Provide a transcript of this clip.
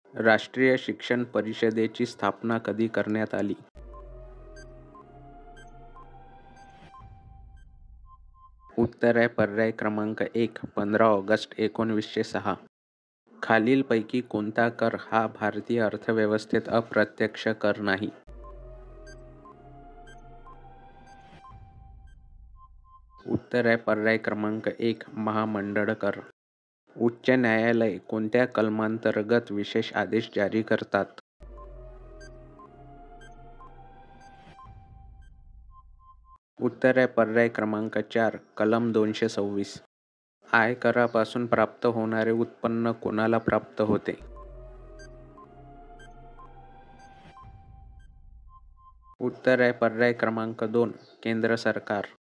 राष्ट्रीय शिक्षण परिषदेची स्थापना कधी करण्यात आली? उत्तर आहे पर्याय क्रमांक 1, 15 ऑगस्ट 1906. खालीलपैकी कोणता कर हा भारतीय अर्थव्यवस्थेत अप्रत्यक्ष कर नाही? उत्तर आहे पर्याय क्रमांक 1, महामंडळ कर. उच्च न्यायालय कोणत्या कलमांतर्गत विशेष आदेश जारी करतात? उत्तर आहे पर्याय क्रमांक 4, कलम 226. आयकरापासून प्राप्त होणारे उत्पन्न कोणाला प्राप्त होते? उत्तर आहे पर्याय क्रमांक 2, केंद्र सरकार.